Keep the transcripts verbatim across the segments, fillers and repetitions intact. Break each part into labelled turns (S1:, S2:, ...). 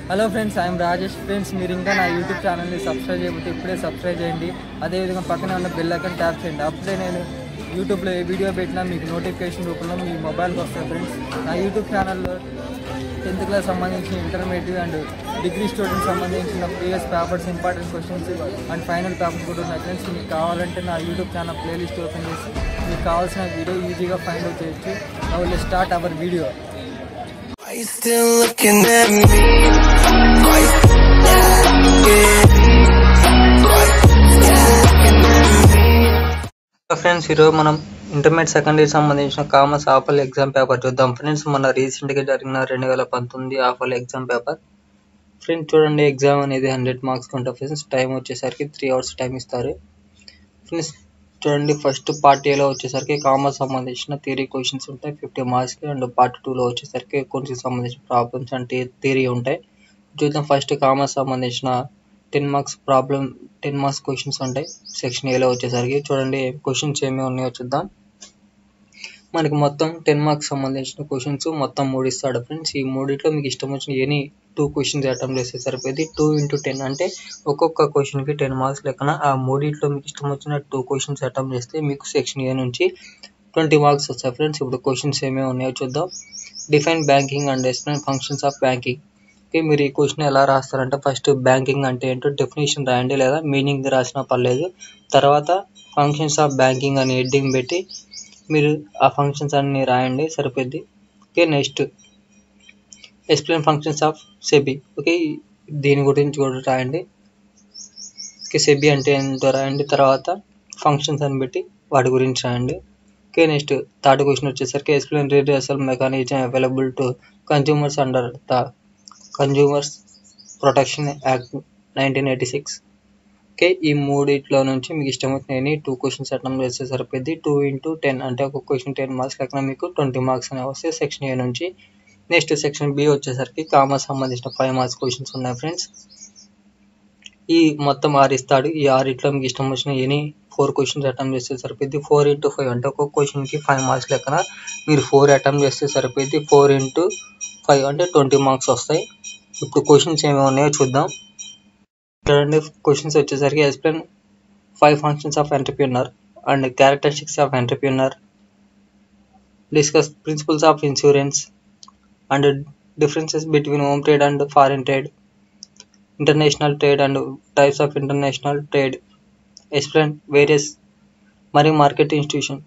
S1: Hello friends, I'm Rajesh. Friends, మీరు ఇంకా నా యూట్యూబ్ ఛానల్ని సబ్స్క్రైబ్ చేయకపోతే ఇప్పుడే సబ్స్క్రైబ్ చేయండి. అదేవిధంగా పక్కనే ఉన్న బెల్ ఐకాన్ ట్యాప్ చేయండి. అప్పుడే నేను యూట్యూబ్లో ఏ వీడియో పెట్టినా మీకు నోటిఫికేషన్ రూపంలో మీ మొబైల్కి వస్తాయి. ఫ్రెండ్స్, నా యూట్యూబ్ ఛానల్లో టెన్త్ క్లాస్ సంబంధించిన ఇంటర్మీడియట్ అండ్ డిగ్రీ స్టూడెంట్స్ సంబంధించిన previous papers, important questions and final papers కూడా ఉన్నాయి. ఫ్రెండ్స్, మీకు కావాలంటే నా యూట్యూబ్ ఛానల్ ప్లేలిస్ట్ ఓపెన్ చేసి మీకు కావాల్సిన వీడియో ఈజీగా ఫైండ్ అవుట్ చేయొచ్చు. Now let's start our video.
S2: Are you still looking at me? Are you
S1: friends, ఈరోజు మనం ఇంటర్మీడియట్ సెకండ్ ఇయర్ సంబంధించిన కామర్స్ ఆఫల్ ఎగ్జామ్ పేపర్ చూద్దాం. ఫ్రెండ్స్, మన రీసెంట్గా జరిగిన రెండు వేల పంతొమ్మిది ఆఫల్ ఎగ్జామ్ పేపర్. ఫ్రెండ్స్ చూడండి, ఎగ్జామ్ అనేది హండ్రెడ్ మార్క్స్ ఉంటుంది. ఫ్రెండ్స్, టైం వచ్చేసరికి త్రీ అవర్స్ టైం ఇస్తారు. ఫ్రెండ్స్ చూడండి, ఫస్ట్ పార్ట్ ఏలో వచ్చేసరికి కామర్స్ సంబంధించిన థియరీ క్వశ్చన్స్ ఉంటాయి ఫిఫ్టీ మార్క్స్కి. అండ్ పార్ట్ టూలో వచ్చేసరికి అకౌంట్స్కి సంబంధించిన ప్రాబ్లమ్స్ అంటే థియరీ ఉంటాయి. చూద్దాం. ఫస్ట్ కామర్స్ సంబంధించిన ten marks problem ten marks questions ఉంటాయి సెక్షన్ ఏలో వచ్చేసరికి. చూడండి క్వశ్చన్స్ ఏమేమి ఉన్నాయో చూద్దాం. మనకి మొత్తం టెన్ మార్క్స్ సంబంధించిన క్వశ్చన్స్ మొత్తం మూడు ఇస్తాడు. ఫ్రెండ్స్, ఈ మూడిట్లో మీకు ఇష్టం వచ్చిన ఎనీ టూ క్వశ్చన్స్ అటెంప్ట్ చేస్తే సరిపోయింది. టూ ఇంటూ టెన్ అంటే ఒక్కొక్క క్వశ్చన్కి టెన్ మార్క్స్ లెక్కన ఆ మూడిట్లో మీకు ఇష్టం వచ్చిన టూ క్వశ్చన్స్ అటెంప్ట్ చేస్తే మీకు సెక్షన్ ఏ నుంచి ట్వంటీ మార్క్స్ వస్తాయి. ఫ్రెండ్స్, ఇప్పుడు క్వశ్చన్స్ ఏమేమి ఉన్నాయో చూద్దాం. Define banking and explain functions of banking. Okay, మీరు ఈ క్వశ్చన్ ఎలా రాస్తారంటే ఫస్ట్ బ్యాంకింగ్ అంటే ఏంటో డెఫినేషన్ రాయండి, లేదా మీనింగ్ రాసినా పర్లేదు. తర్వాత ఫంక్షన్స్ ఆఫ్ బ్యాంకింగ్ అని హెడ్డింగ్ పెట్టి మీరు ఆ ఫంక్షన్స్ అన్ని రాయండి, సరిపోద్ది. Okay, next explain functions of SEBI. Okay, దీని గురించి కూడా రాయండి. ఓకే, సెబీ అంటే ఏంటో రాయండి. తర్వాత ఫంక్షన్స్ అని పెట్టి వాటి గురించి రాయండి. ఓకే, నెక్స్ట్ థర్డ్ క్వశ్చన్ వచ్చేసరికి explain redressal mechanism available to consumers under the consumers protection act nineteen eighty six. Okay, ఈ మూడిట్లో నుంచి మీకు ఇష్టం వచ్చిన టూ క్వశ్చన్స్ అటెంప్ట్ చేస్తే సరిపోద్ది. టూ ఇంటూ టెన్ అంటే ఒక క్వశ్చన్ టెన్ మార్క్స్ లెక్కన మీకు ట్వంటీ మార్క్స్ అనేవి వస్తాయి సెక్షన్ ఏ నుంచి. నెక్స్ట్ సెక్షన్ బి వచ్చేసరికి కామర్స్ సంబంధించిన ఫైవ్ మార్క్స్ క్వశ్చన్స్ ఉన్నాయి. ఫ్రెండ్స్, ఈ మొత్తం ఆరు ఇస్తాడు. ఈ ఆరిట్లో మీకు ఇష్టం వచ్చిన ఎనీ ఫోర్ క్వశ్చన్స్ అటెంప్ట్ చేస్తే సరిపోద్ది. ఫోర్ ఇంటూ ఫైవ్ అంటే ఒక్కొక్క క్వశ్చన్కి ఫైవ్ మార్క్స్ లెక్కన మీరు ఫోర్ అటెంప్ట్ చేస్తే సరిపోద్ది. ఫోర్ ఇంటూ ఫైవ్ అంటే ట్వంటీ మార్క్స్ వస్తాయి. ఇప్పుడు క్వశ్చన్స్ ఏమేమి ఉన్నాయో చూద్దాం. చూడండి, క్వశ్చన్స్ వచ్చేసరికి explain five functions of entrepreneur and characteristics of entrepreneur, discuss principles of insurance and differences between home trade and foreign trade, international trade and types of international trade, explain various money market institutions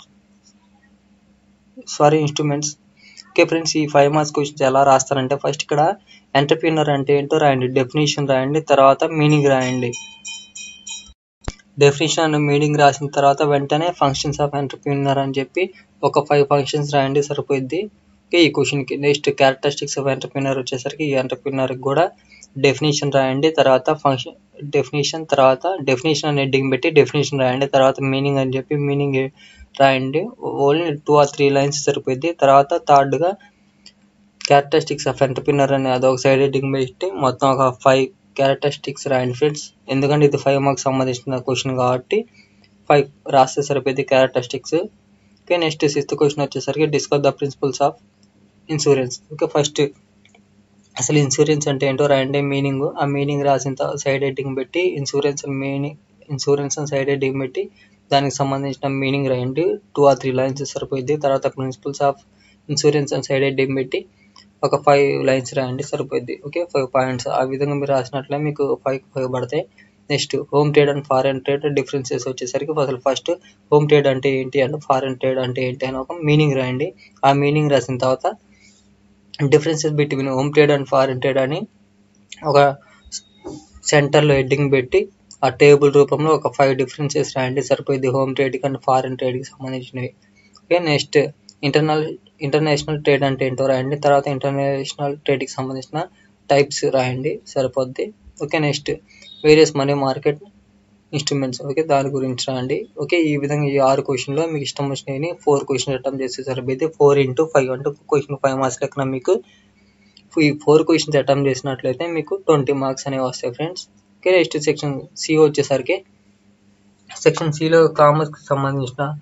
S1: sorry instruments. Okay friends, ఈ five marks questions ఎలా రాస్తారంటే first ఇక్కడ entrepreneur అంటే ఏంటో రాయండి, definition రాయండి, తర్వాత meaning రాయండి. డెఫినేషన్ అండ్ మీనింగ్ రాసిన తర్వాత వెంటనే ఫంక్షన్స్ ఆఫ్ ఎంటర్ప్రెన్యూర్ అని చెప్పి ఒక ఫైవ్ ఫంక్షన్స్ రాయండి, సరిపోద్ది. ఓకే, ఈ క్వశ్చన్కి. నెక్స్ట్ క్యారెక్టరిస్టిక్స్ ఆఫ్ ఎంటర్ప్రెన్యూర్ వచ్చేసరికి ఈ ఎంటర్ప్రెన్యూర్కి కూడా డెఫినేషన్ రాయండి, తర్వాత ఫంక్షన్ డెఫినేషన్ తర్వాత డెఫినేషన్ అని హెడ్డింగ్ పెట్టి డెఫినేషన్ రాయండి, తర్వాత మీనింగ్ అని చెప్పి మీనింగ్ రాయండి. Only two or three lines సరిపోద్ది. తర్వాత థర్డ్గా క్యారెక్టరిస్టిక్స్ ఆఫ్ ఎంటర్ప్రెన్యూర్ అని అదొక సైడ్ హెడ్డింగ్ పెట్టి మొత్తం ఒక ఫైవ్ క్యారెక్టరిస్టిక్స్ రాయండి. ఫ్రెండ్స్, ఎందుకంటే ఇది ఫైవ్ మార్క్స్ సంబంధించిన క్వశ్చన్ కాబట్టి ఫైవ్ రాస్తే సరిపోద్ది characteristics. Okay, next sixth question వచ్చేసరికి discuss the principles of insurance. Okay, first అసలు ఇన్సూరెన్స్ అంటే ఏంటో రాయండి, మీనింగ్. ఆ మీనింగ్ రాసిన సైడ్ హెడ్డింగ్ పెట్టి ఇన్సూరెన్స్ మీనింగ్ ఇన్సూరెన్స్ అని సైడ్ హెడ్డింగ్ పెట్టి దానికి సంబంధించిన మీనింగ్ రాయండి. టూ ఆర్ త్రీ లైన్స్ సరిపోద్ది. తర్వాత ప్రిన్సిపల్స్ ఆఫ్ ఇన్సూరెన్స్ అని సైడ్ హెడ్డింగ్ పెట్టి ఒక ఫైవ్ లైన్స్ రాయండి, సరిపోద్ది. Okay, five points. ఆ విధంగా మీరు రాసినట్లే మీకు ఫైవ్ ఫైవ్ పడతాయి. Next home trade and foreign trade differences వచ్చేసరికి అసలు ఫస్ట్ హోమ్ ట్రేడ్ అంటే ఏంటి అండ్ ఫారెన్ ట్రేడ్ అంటే ఏంటి అని ఒక మీనింగ్ రాయండి. ఆ మీనింగ్ రాసిన తర్వాత differences between home trade and foreign trade అని ఒక సెంటర్లో హెడ్డింగ్ పెట్టి ఆ టేబుల్ రూపంలో ఒక ఫైవ్ డిఫరెన్సెస్ రాయండి, సరిపోయింది హోమ్ ట్రేడ్కి అండ్ ఫారెన్ ట్రేడ్కి సంబంధించినవి. Okay, next internal international trade అంటే ఏంటో రాయండి, తర్వాత ఇంటర్నేషనల్ ట్రేడ్కి సంబంధించిన టైప్స్ రాయండి, సరిపోద్ది. Okay, next various money market instruments. Okay, దాని గురించి రాయండి. ఓకే, ఈ విధంగా ఈ ఆరు క్వశ్చన్లో మీకు ఇష్టం వచ్చినవి ఫోర్ క్వశ్చన్ అటెంప్ట్ చేస్తే సరిపోద్ది. ఫోర్ ఇంటూ ఫైవ్ అంటే క్వశ్చన్ ఫైవ్ మార్క్స్ లెక్కన మీకు ఈ ఫోర్ క్వశ్చన్స్ అటెంప్ట్ చేసినట్లయితే మీకు ట్వంటీ మార్క్స్ అనేవి వస్తాయి. Friends, okay, next section C వచ్చేసరికి సెక్షన్ సిలో కామర్స్కి సంబంధించిన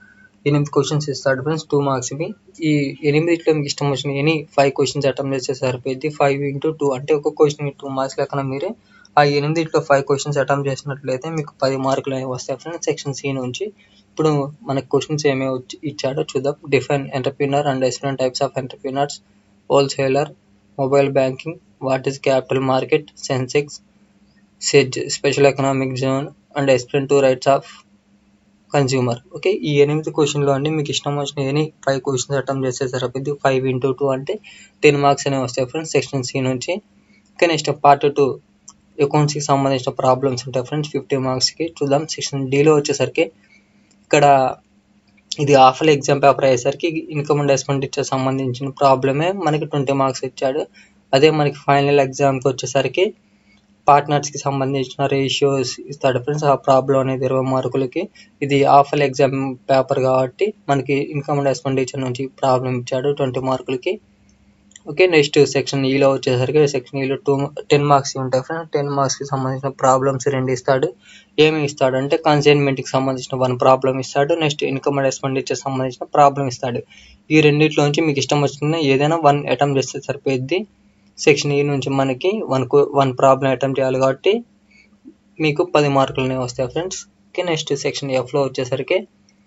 S1: ఎనిమిది క్వశ్చన్స్ ఇస్తాడు ఫ్రెండ్స్, టూ మార్క్స్ ఇవి. ఈ ఎనిమిదిట్లో మీకు ఇష్టం వచ్చిన ఎనీ ఫైవ్ క్వశ్చన్స్ అటెంప్ట్ చేస్తే సరిపోయింది. ఫైవ్ ఇంటూ టూ అంటే ఒక క్వశ్చన్ టూ మార్క్స్ లెక్కన మీరే ఆ ఎనిమిదిట్లో ఫైవ్ క్వశ్చన్స్ అటెంప్ట్ చేసినట్లయితే మీకు పది మార్కులు అనేవి వస్తాయి ఫ్రెండ్స్ సెక్షన్ సి నుంచి. ఇప్పుడు మనకి క్వశ్చన్స్ ఏమేమి ఇచ్చాడో చూద్దాం. Define entrepreneur and different types of entrepreneurs, wholesaler, mobile banking, what is capital market, Sensex, SEZ, special economic zone and explain two rights of consumer. Okay, ఈ ఎనిమిది క్వశ్చన్లో అండి మీకు ఇష్టం వచ్చిన ఎనీ ఫైవ్ క్వశ్చన్స్ అటెంప్ట్ చేస్తే సరిపోద్ది. ఫైవ్ ఇంటూ టూ అంటే టెన్ మార్క్స్ అనేవి వస్తాయి ఫ్రెండ్స్ సెక్షన్ సి నుంచి. ఓకే, నెక్స్ట్ పార్ట్ టూ అకౌంట్స్కి సంబంధించిన ప్రాబ్లమ్స్ ఉంటాయి ఫ్రెండ్స్ ఫిఫ్టీ మార్క్స్కి. చూద్దాం. సెక్షన్ డిలో వచ్చేసరికి ఇక్కడ ఇది హాఫల్ ఎగ్జామ్ పేపర్ అయ్యేసరికి ఇన్కమ్ అండ్ ఎక్స్పెండిచర్ సంబంధించిన ప్రాబ్లమే మనకి ట్వంటీ మార్క్స్ ఇచ్చాడు. అదే మనకి ఫైనల్ ఎగ్జామ్కి వచ్చేసరికి పార్ట్నర్స్కి సంబంధించిన రేషియోస్ ఇస్తాడు ఫ్రెండ్స్. ఆ ప్రాబ్లం అనేది ఇరవై మార్కులకి. ఇది హాఫల్ ఎగ్జామ్ పేపర్ కాబట్టి మనకి ఇన్కమ్ అండ్ ఎక్స్పెండిచర్ నుంచి ప్రాబ్లం ఇచ్చాడు ట్వంటీ మార్కులకి. ఓకే, నెక్స్ట్ సెక్షన్ ఈలో వచ్చేసరికి సెక్షన్ ఈలో టూ టెన్ మార్క్స్ ఉంటాయి ఫ్రెండ్స్. టెన్ మార్క్స్కి సంబంధించిన ప్రాబ్లమ్స్ రెండు ఇస్తాడు. ఏమి ఇస్తాడు అంటే కన్సైన్మెంట్కి సంబంధించిన వన్ ప్రాబ్లం ఇస్తాడు. నెక్స్ట్ ఇన్కమ్ అండ్ ఎక్స్పెండిచర్ సంబంధించిన ప్రాబ్లం ఇస్తాడు. ఈ రెండింటిలోంచి మీకు ఇష్టం వచ్చిన ఏదైనా వన్ అటెంప్ట్ చేస్తే సరిపోద్ది. సెక్షన్ ఈ నుంచి మనకి వన్ వన్ ప్రాబ్లం అటెంప్ట్ చేయాలి కాబట్టి మీకు పది మార్కులు అనేవి వస్తాయి ఫ్రెండ్స్. ఓకే, నెక్స్ట్ సెక్షన్ ఎఫ్లో వచ్చేసరికి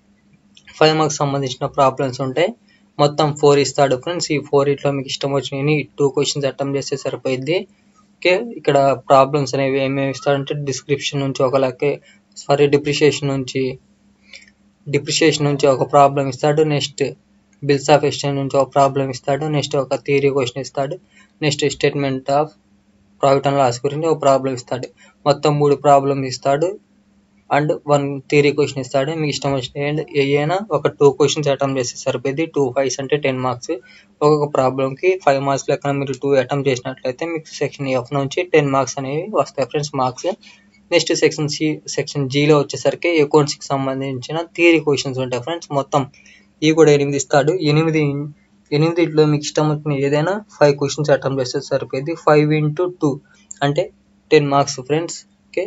S1: ఫైవ్ మార్క్స్ సంబంధించిన ప్రాబ్లమ్స్ ఉంటాయి. మొత్తం ఫోర్ ఇస్తాడు ఫ్రెండ్స్. ఈ ఫోర్ ఇట్లో మీకు ఇష్టం వచ్చిన టూ క్వశ్చన్స్ అటెంప్ట్ చేస్తే సరిపోయింది. ఓకే, ఇక్కడ ప్రాబ్లమ్స్ అనేవి ఏమేమి ఇస్తాడంటే డిస్క్రిప్షన్ నుంచి ఒక లెక్క సారీ డిప్రిషియేషన్ నుంచి డిప్రిషియేషన్ నుంచి ఒక ప్రాబ్లం ఇస్తాడు. నెక్స్ట్ బిల్స్ ఆఫ్ ఎక్స్చేంజ్ నుంచి ఒక ప్రాబ్లం ఇస్తాడు. నెక్స్ట్ ఒక థియరీ క్వశ్చన్ ఇస్తాడు. Next statement of profit and loss గురించి ఒక ప్రాబ్లం ఇస్తాడు. మొత్తం మూడు ప్రాబ్లమ్స్ ఇస్తాడు అండ్ వన్ థియరీ క్వశ్చన్ ఇస్తాడు. మీకు ఇష్టం వచ్చిన ఏదైనా ఒక టూ క్వశ్చన్స్ అటెంప్ట్ చేస్తే సరిపోద్ది. టూ ఫైవ్స్ అంటే టెన్ మార్క్స్. ఒక్కొక్క ప్రాబ్లంకి ఫైవ్ మార్క్స్ లెక్కన మీరు టూ అటెంప్ట్ చేసినట్లయితే మీకు సెక్షన్ ఎఫ్ నుంచి టెన్ మార్క్స్ అనేవి వస్తాయి friends marks. Next section C section జీలో వచ్చేసరికి అకౌంట్స్కి సంబంధించిన థియరీ క్వశ్చన్స్ ఉంటాయి ఫ్రెండ్స్. మొత్తం ఇవి కూడా ఎనిమిది ఇస్తాడు. ఎనిమిది ఎనిమిదిలో మీకు ఇష్టం వచ్చిన ఏదైనా ఫైవ్ క్వశ్చన్స్ అటెంప్ట్ చేస్తే సరిపోయింది. ఫైవ్ ఇంటూ టూ అంటే టెన్ మార్క్స్ ఫ్రెండ్స్. ఓకే,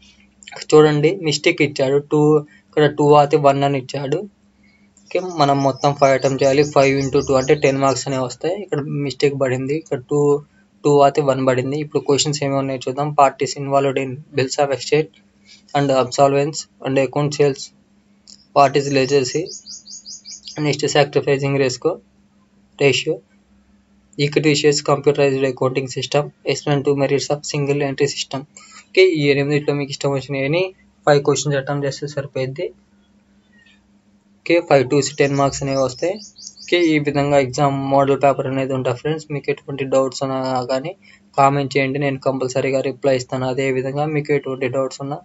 S1: చూడండి మిస్టేక్ ఇచ్చాడు. టూ ఇక్కడ టూ అయితే వన్ అని ఇచ్చాడు. ఓకే, మనం మొత్తం ఫైవ్ అటెంప్ట్ చేయాలి. ఫైవ్ ఇంటూ టూ అంటే టెన్ మార్క్స్ అనేవి వస్తాయి. ఇక్కడ మిస్టేక్ పడింది. ఇక్కడ టూ టూ అయితే వన్ పడింది. ఇప్పుడు క్వశ్చన్స్ ఏమి ఉన్నాయి చూద్దాం. Parties involved in bills of exchange and absolvence and account sales, what is legacy, next sacrificing రేస్కో ratio, equity shares, computerised accounting system, explain two merits of single entry system. Okay, ఈ ఎనిమిదిట్లో మీకు ఇష్టం వచ్చినాయని five questions attempt చేస్తే సరిపోయింది. Okay, five two ten marks అనేవి వస్తాయి. ఓకే, ఈ విధంగా ఎగ్జామ్ మోడల్ పేపర్ అనేది ఉంటుంది ఫ్రెండ్స్. మీకు ఎటువంటి డౌట్స్ ఉన్నా కానీ కామెంట్ చేయండి, నేను కంపల్సరీగా రిప్లై ఇస్తాను. అదేవిధంగా మీకు ఎటువంటి డౌట్స్ ఉన్నా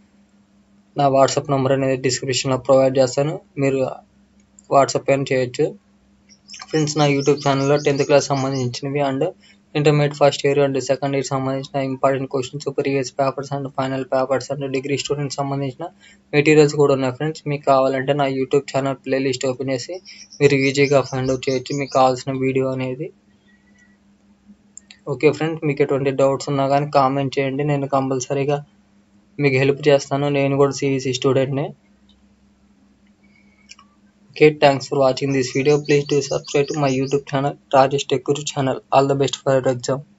S1: నా వాట్సాప్ నెంబర్ అనేది డిస్క్రిప్షన్లో ప్రొవైడ్ చేస్తాను, మీరు వాట్సాప్ అయినా చేయొచ్చు ఫ్రెండ్స్. నా యూట్యూబ్ ఛానల్లో టెన్త్ క్లాస్ సంబంధించినవి and intermediate first year and second year సంబంధించిన important questions, previous papers and final papers and degree students సంబంధించిన మెటీరియల్స్ కూడా ఉన్నాయి ఫ్రెండ్స్. మీకు కావాలంటే నా యూట్యూబ్ ఛానల్ ప్లేలిస్ట్ ఓపెన్ చేసి మీరు ఈజీగా ఫైండ్ అవుట్ చేయొచ్చు మీకు కావాల్సిన వీడియో అనేది. ఓకే ఫ్రెండ్స్, మీకు ఎటువంటి డౌట్స్ ఉన్నా కానీ కామెంట్ చేయండి, నేను కంపల్సరీగా మీకు హెల్ప్ చేస్తాను. నేను కూడా సిఈసి స్టూడెంట్నే. Okay, thanks for watching this video. Please do subscribe to my YouTube channel, Rajesh Tech Guru channel. All the best for your exam.